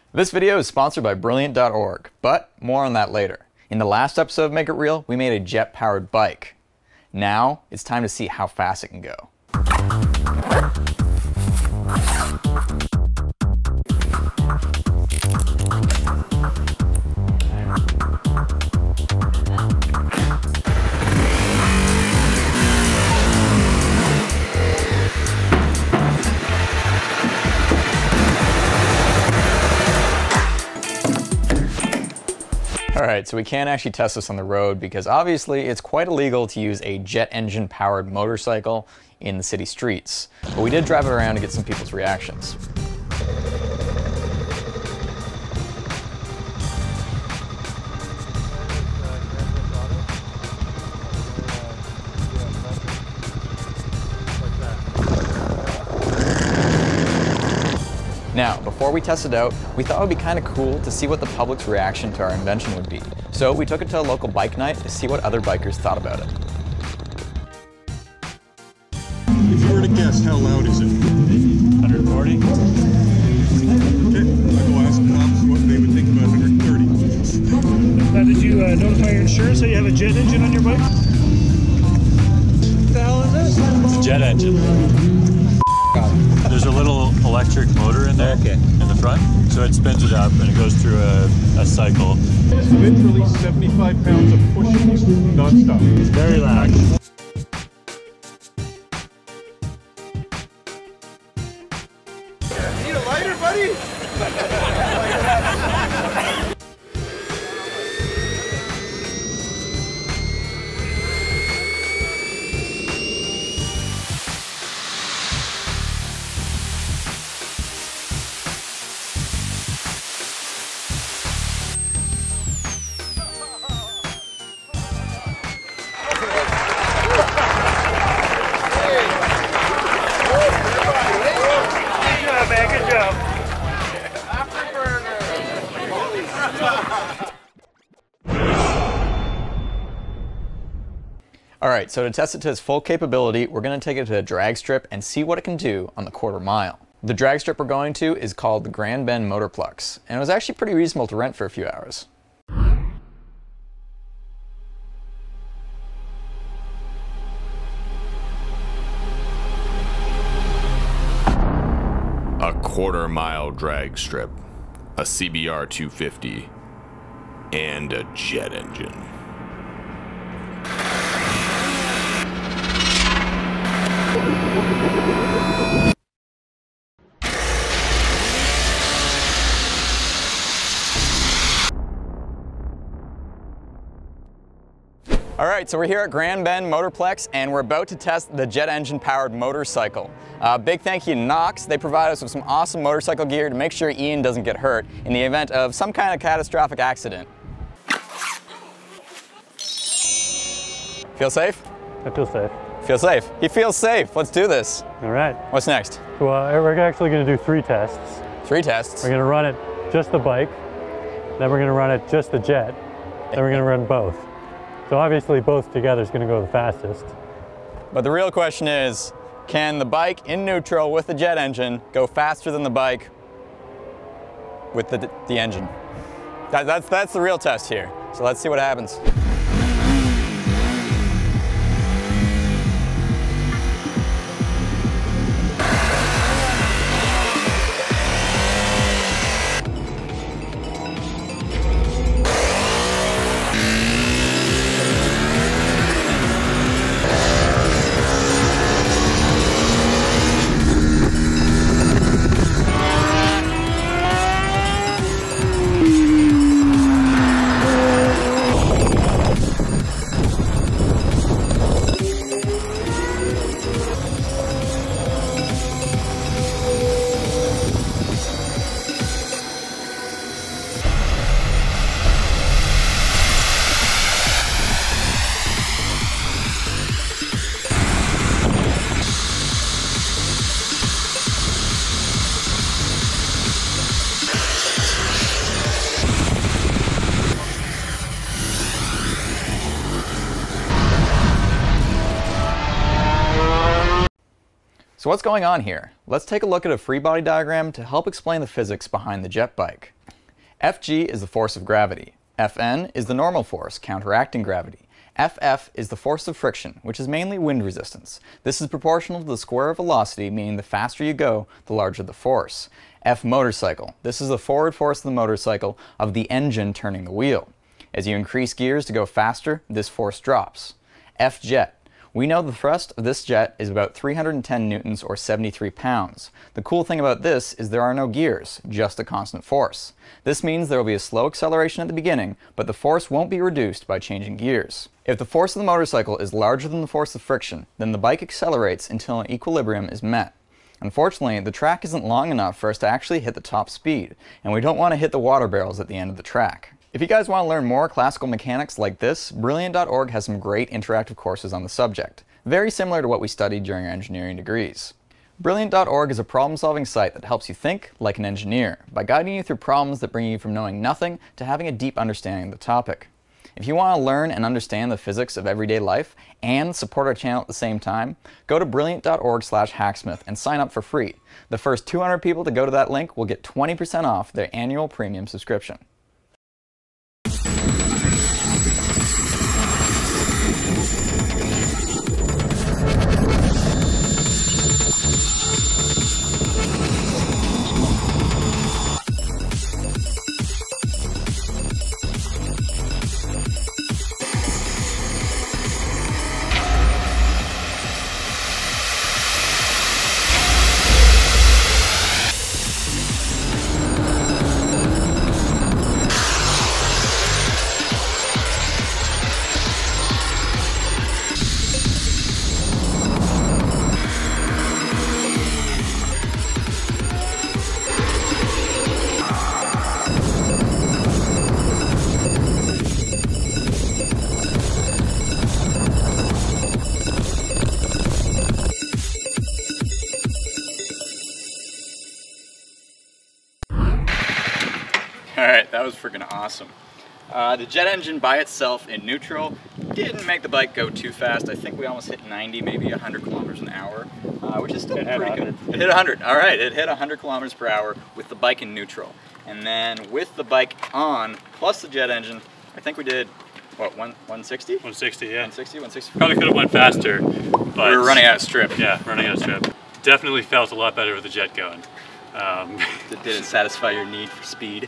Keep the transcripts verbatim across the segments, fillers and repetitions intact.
This video is sponsored by Brilliant dot org, but more on that later. In the last episode of Make It Real, we made a jet-powered bike. Now, it's time to see how fast it can go. Alright, so we can't actually test this on the road because obviously it's quite illegal to use a jet engine powered motorcycle in the city streets. But we did drive it around to get some people's reactions. Now, before we test it out, we thought it would be kind of cool to see what the public's reaction to our invention would be. So we took it to a local bike night to see what other bikers thought about it. If you were to guess, how loud is it? one forty. Okay, I will ask cops what they would think about one thirty. Now, did you uh, notify your insurance that you have a jet engine on your bike? What the hell is this? It's a jet engine. There's a little electric motor in there, okay, in the front, so it spins it up and it goes through a, a cycle. It's literally seventy-five pounds of pushing you non-stop. It's very loud. Need a lighter, buddy? Alright, so to test it to its full capability, we're going to take it to a drag strip and see what it can do on the quarter mile. The drag strip we're going to is called the Grand Bend Motorplex, and it was actually pretty reasonable to rent for a few hours. A quarter mile drag strip, a C B R two fifty, and a jet engine. Alright, so we're here at Grand Bend Motorplex and we're about to test the jet engine powered motorcycle. Uh, big thank you to Knox. They provide us with some awesome motorcycle gear to make sure Ian doesn't get hurt in the event of some kind of catastrophic accident. Feel safe? I feel safe. Feel safe. He feels safe. Let's do this. All right. What's next? Well, we're actually going to do three tests. Three tests? We're going to run it just the bike, then we're going to run it just the jet, then we're going to run both. So obviously both together is going to go the fastest. But the real question is, can the bike in neutral with the jet engine go faster than the bike with the, the engine? That, that's, that's the real test here. So let's see what happens. So what's going on here? Let's take a look at a free body diagram to help explain the physics behind the jet bike. F G is the force of gravity. F N is the normal force counteracting gravity. F F is the force of friction, which is mainly wind resistance. This is proportional to the square of velocity, meaning the faster you go, the larger the force. F motorcycle. This is the forward force of the motorcycle of the engine turning the wheel. As you increase gears to go faster, this force drops. F jet. We know the thrust of this jet is about three hundred ten newtons or seventy-three pounds. The cool thing about this is there are no gears, just a constant force. This means there will be a slow acceleration at the beginning, but the force won't be reduced by changing gears. If the force of the motorcycle is larger than the force of friction, then the bike accelerates until an equilibrium is met. Unfortunately, the track isn't long enough for us to actually hit the top speed, and we don't want to hit the water barrels at the end of the track. If you guys want to learn more classical mechanics like this, Brilliant dot org has some great interactive courses on the subject, very similar to what we studied during our engineering degrees. Brilliant dot org is a problem-solving site that helps you think like an engineer by guiding you through problems that bring you from knowing nothing to having a deep understanding of the topic. If you want to learn and understand the physics of everyday life and support our channel at the same time, go to brilliant dot org slash hacksmith and sign up for free. The first two hundred people to go to that link will get twenty percent off their annual premium subscription. Alright, that was freaking awesome. Uh, the jet engine by itself in neutral didn't make the bike go too fast. I think we almost hit ninety, maybe one hundred kilometers an hour, uh, which is still It pretty hit good. It hit one hundred. Alright, it hit one hundred kilometers per hour with the bike in neutral. And then with the bike on, plus the jet engine, I think we did, what, one sixty? one sixty, yeah. one sixty, one sixty. Probably could have went faster, but We were running out of strip. Yeah, running out of strip. Definitely felt a lot better with the jet going. Um, Did, did it satisfy your need for speed?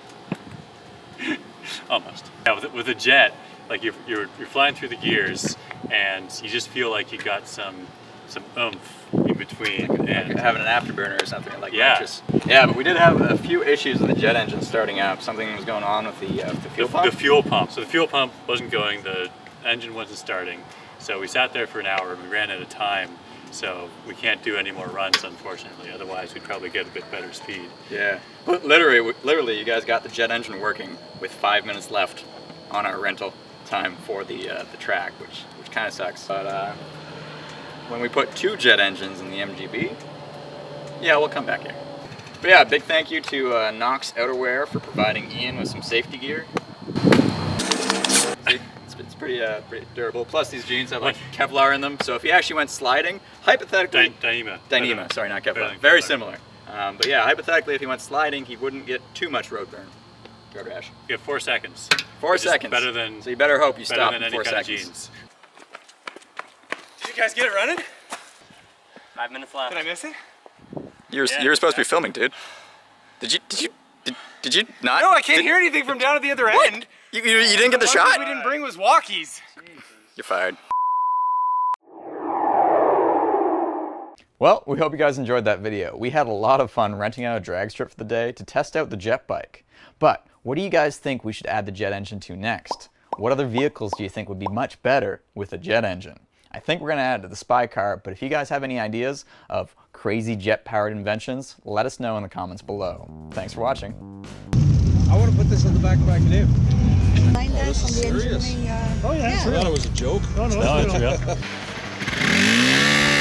Almost. Yeah, with, with a jet, like you're, you're you're flying through the gears, and you just feel like you got some some oomph in between. Like, and like having an afterburner or something like yeah. Just, yeah, but we did have a few issues with the jet engine starting up. Something was going on with the, uh, with the fuel the, pump. the fuel pump. So the fuel pump wasn't going. The engine wasn't starting. So we sat there for an hour. and We ran out of time. So we can't do any more runs, unfortunately. Otherwise, we'd probably get a bit better speed. Yeah, but literally, literally, you guys got the jet engine working with five minutes left on our rental time for the uh, the track, which which kind of sucks. But uh, when we put two jet engines in the M G B, yeah, we'll come back here. But yeah, big thank you to uh, Knox Outerwear for providing Ian with some safety gear. See? It's pretty, uh, pretty durable. Plus, these jeans have like Kevlar in them, so if he actually went sliding, hypothetically, Dyneema. Dyneema, sorry, not Kevlar. Very similar. Um, but yeah, hypothetically, if he went sliding, he wouldn't get too much road burn, road rash. You have four seconds. Four Which is seconds. Better than. So you better hope you better stop than in any four kind seconds. Of jeans. Did you guys get it running? Five minutes left. Did I miss it? You were, Yeah, you were supposed yeah. to be filming, dude. Did you? Did you? Did, did you not? No, I can't did, hear anything from down at the other What? end. You, you, you didn't get the One thing shot? we didn't bring was walkies. You're fired. Well, we hope you guys enjoyed that video. We had a lot of fun renting out a drag strip for the day to test out the jet bike. But what do you guys think we should add the jet engine to next? What other vehicles do you think would be much better with a jet engine? I think we're going to add it to the spy car, but if you guys have any ideas of crazy jet-powered inventions, let us know in the comments below. Thanks for watching. I want to put this in the back of my canoe. Find that this is from the serious. engineering, uh, Oh yeah, yeah. I thought it was a joke. No, no, it's real.